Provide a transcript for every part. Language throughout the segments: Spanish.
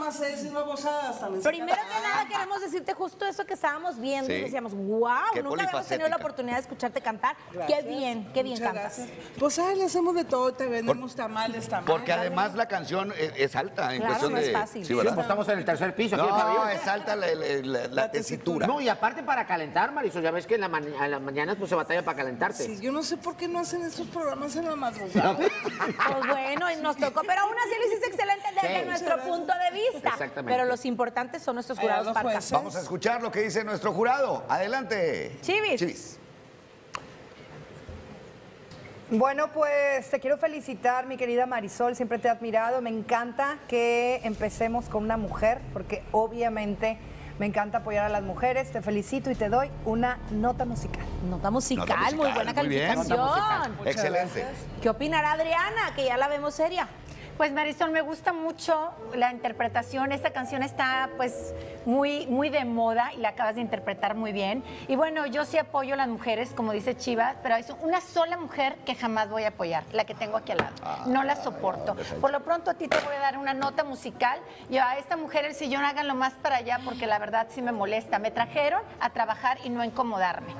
decir babosadas también. Primero que nada queremos decirte justo eso que estábamos viendo y decíamos, wow, nunca habíamos tenido la oportunidad de escucharte cantar. Qué bien Muchas cantas. gracias. Pues le hacemos de todo, te vendemos tamales también. Porque además la canción es alta en Claro, cuestión no es de... fácil. Sí, ¿verdad? Pues estamos en el tercer piso. Aquí en el No, pabellón. es alta la tesitura. No, y aparte para calentar, Marisol, ya ves que a las mañanas pues se batalla para calentarte. Sí, yo no sé por qué no hacen estos programas en la madrugada. Pues bueno, y nos tocó, pero aún así lo hiciste excelente desde nuestro punto de vista. Exactamente. Pero los importantes son nuestros jurados los parcas. jueces. Vamos a escuchar lo que dice nuestro jurado. Adelante. Chivis. Bueno, pues te quiero felicitar, mi querida Marisol, siempre te he admirado. Me encanta que empecemos con una mujer, porque obviamente me encanta apoyar a las mujeres. Te felicito y te doy una nota musical. Nota musical, Nota musical, muy buena muy bien. calificación. Excelente. ¿Qué opinará Adriana, que ya la vemos seria? Pues Marisol, me gusta mucho la interpretación. Esta canción está pues muy de moda y la acabas de interpretar muy bien. Y bueno, yo sí apoyo a las mujeres, como dice Chivas, pero hay una sola mujer que jamás voy a apoyar, la que tengo aquí al lado. No la soporto. Por lo pronto a ti te voy a dar una nota musical. Y a esta mujer el sillón háganlo más para allá porque la verdad sí me molesta. Me trajeron a trabajar y no a incomodarme.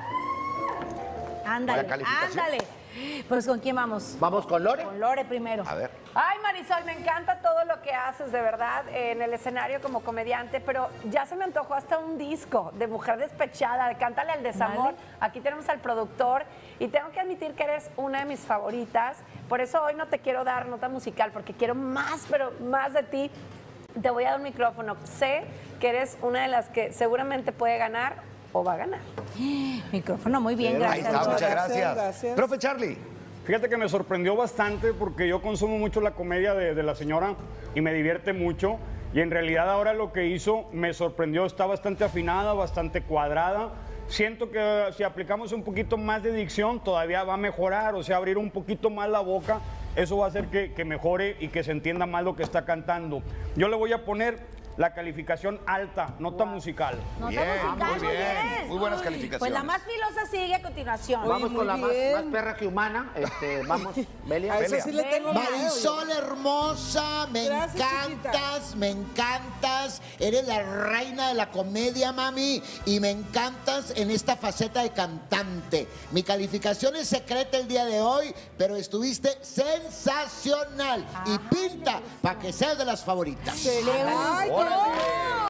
Ándale, Buena calificación. ándale. Pues ¿con quién vamos? ¿Vamos con Lore? Con Lore primero. A ver. Ay, Marisol, me encanta todo lo que haces, de verdad, en el escenario como comediante, pero ya se me antojó hasta un disco de mujer despechada, de Cántale al desamor. Vale. Aquí tenemos al productor y tengo que admitir que eres una de mis favoritas. Por eso hoy no te quiero dar nota musical, porque quiero más, pero más de ti. Te voy a dar un micrófono. Sé que eres una de las que seguramente puede ganar o va a ganar. Micrófono, muy bien, Ahí gracias. está, muchas Gracias, gracias. gracias. Profe Charlie. Fíjate que me sorprendió bastante porque yo consumo mucho la comedia de la señora y me divierte mucho. Y en realidad ahora lo que hizo me sorprendió, está bastante afinada, bastante cuadrada. Siento que si aplicamos un poquito más de dicción todavía va a mejorar, o sea, abrir un poquito más la boca, eso va a hacer que mejore y que se entienda más lo que está cantando. Yo le voy a poner la calificación alta, nota musical. Nota Bien, musical, muy bien. Muy buenas calificaciones. Pues la más filosa sigue a continuación. Vamos muy con la más bien. perra que humana. Vamos, Belia. A eso sí le tengo miedo. Marisol hermosa, me Gracias, encantas, me encantas. Eres la reina de la comedia, mami, y me encantas en esta faceta de cantante. Mi calificación es secreta el día de hoy, pero estuviste sensacional y pinta para que seas de las favoritas. Ay, qué